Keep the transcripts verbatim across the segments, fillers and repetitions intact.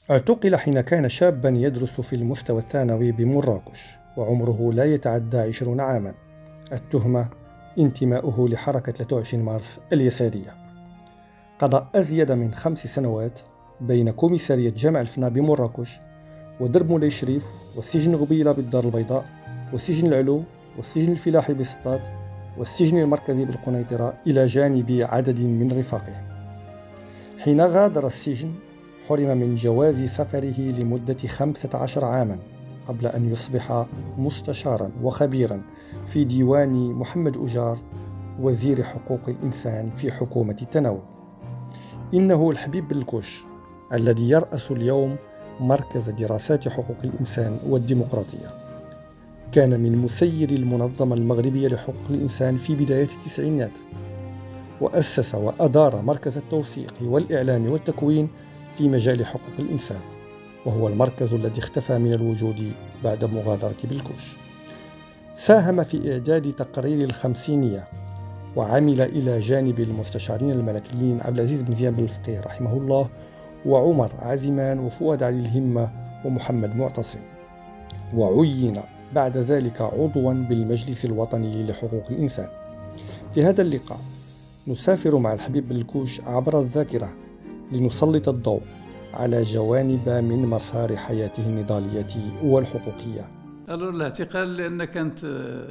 اعتقل حين كان شابا يدرس في المستوى الثانوي بمراكش وعمره لا يتعدى عشرون عاما. التهمة انتماؤه لحركة ثلاثة وعشرين مارس اليسارية. قضى أزيد من خمس سنوات بين كوميسارية جامع الفنا بمراكش ودرب مولاي شريف والسجن غبيلة بالدار البيضاء والسجن العلو والسجن الفلاحي بالسطات والسجن المركزي بالقنيطرة إلى جانب عدد من رفاقه. حين غادر السجن حرم من جواز سفره لمدة خمسة عشر عاما قبل أن يصبح مستشارا وخبيرا في ديوان محمد أجار وزير حقوق الإنسان في حكومة التناوب. إنه الحبيب بلكوش الذي يرأس اليوم مركز دراسات حقوق الإنسان والديمقراطية. كان من مسيري المنظمة المغربية لحقوق الإنسان في بداية التسعينات، وأسس وأدار مركز التوثيق والإعلام والتكوين في مجال حقوق الإنسان، وهو المركز الذي اختفى من الوجود بعد مغادرة بلكوش. ساهم في إعداد تقرير الخمسينية، وعمل إلى جانب المستشارين الملكيين عبد العزيز بن زياد بن الفقيه رحمه الله وعمر عزمان وفؤاد علي الهمة ومحمد معتصم، وعين بعد ذلك عضوا بالمجلس الوطني لحقوق الإنسان. في هذا اللقاء نسافر مع الحبيب بلكوش عبر الذاكرة لنسلط الضوء على جوانب من مسار حياته النضالية والحقوقية. قالوا الاعتقال لأن كانت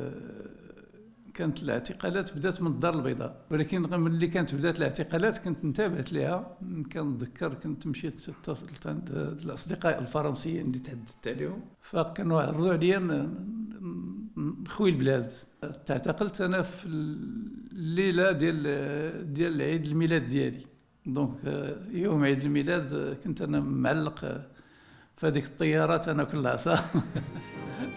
كانت الاعتقالات بدات من الدار البيضاء، ولكن ملي كانت بدات الاعتقالات كنت انتبهت لها. كنتذكر كنت مشيت اتصلت عند الاصدقاء الفرنسيين اللي تحدثت عليهم، فكانوا عرضوا عليا نخوي البلاد. تعتقلت انا في الليله ديال ديال عيد الميلاد ديالي، دونك يوم عيد الميلاد كنت انا معلق في هذيك الطيارات انا كل عصا